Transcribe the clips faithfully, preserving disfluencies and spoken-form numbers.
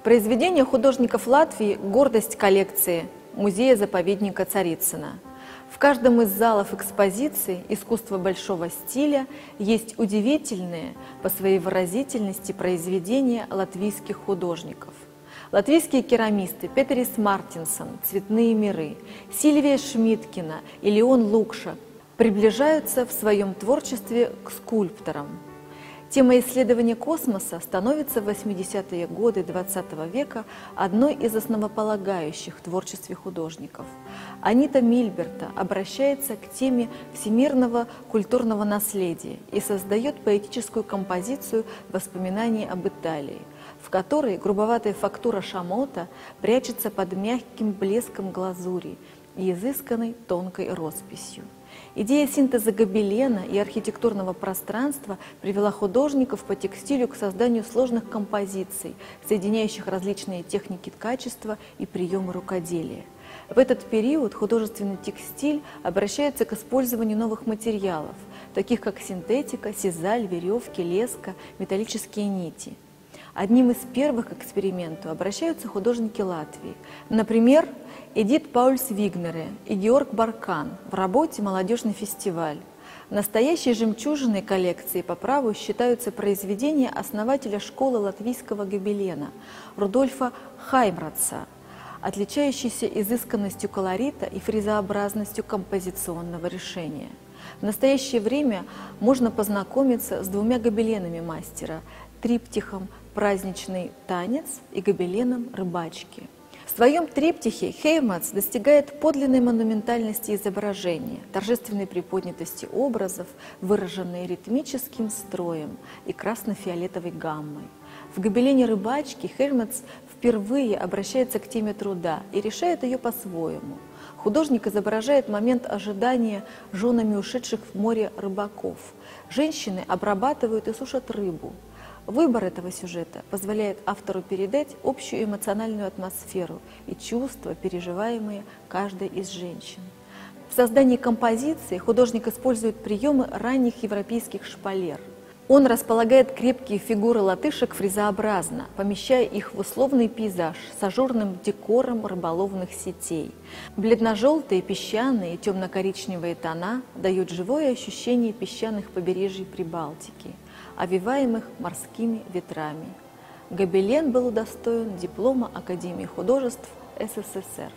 Произведения художников Латвии – гордость коллекции музея-заповедника Царицына. В каждом из залов экспозиции «Искусство большого стиля» есть удивительные по своей выразительности произведения латвийских художников. Латвийские керамисты Петерис Мартинсон «Цветные миры», Сильвия Шмидткина и Леон Лукша приближаются в своем творчестве к скульпторам. Тема исследования космоса становится в восьмидесятые годы двадцатого века одной из основополагающих в творчестве художников. Анита Мильберта обращается к теме всемирного культурного наследия и создает поэтическую композицию «Воспоминания об Италии», в которой грубоватая фактура шамота прячется под мягким блеском глазури и изысканной тонкой росписью. Идея синтеза гобелена и архитектурного пространства привела художников по текстилю к созданию сложных композиций, соединяющих различные техники ткачества и приемы рукоделия. В этот период художественный текстиль обращается к использованию новых материалов, таких как синтетика, сизаль, веревки, леска, металлические нити. Одним из первых к эксперименту обращаются художники Латвии. Например, Эдит Паульс-Вигнере и Георг Баркан в работе «Молодежный фестиваль». Настоящей жемчужиной коллекции по праву считаются произведения основателя школы латвийского гобелена Рудольфа Хаймратца, отличающиеся изысканностью колорита и фризообразностью композиционного решения. В настоящее время можно познакомиться с двумя гобеленами мастера – триптихом «Праздничный танец» и гобеленом «Рыбачки». В своем триптихе Хейматс достигает подлинной монументальности изображения, торжественной приподнятости образов, выраженной ритмическим строем и красно-фиолетовой гаммой. В гобелене «Рыбачки» Хейматс впервые обращается к теме труда и решает ее по-своему. Художник изображает момент ожидания женами ушедших в море рыбаков. Женщины обрабатывают и сушат рыбу. Выбор этого сюжета позволяет автору передать общую эмоциональную атмосферу и чувства, переживаемые каждой из женщин. В создании композиции художник использует приемы ранних европейских шпалер. Он располагает крепкие фигуры латышек фризообразно, помещая их в условный пейзаж с ажурным декором рыболовных сетей. Бледно-желтые, песчаные и темно-коричневые тона дают живое ощущение песчаных побережий Прибалтики, овиваемых морскими ветрами. Гобелен был удостоен диплома Академии художеств СССР.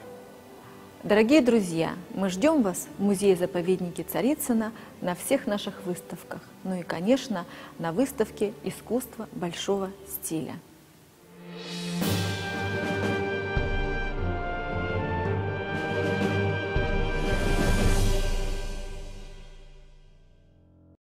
Дорогие друзья, мы ждем вас в музее-заповеднике Царицына на всех наших выставках, ну и, конечно, на выставке «Искусство большого стиля».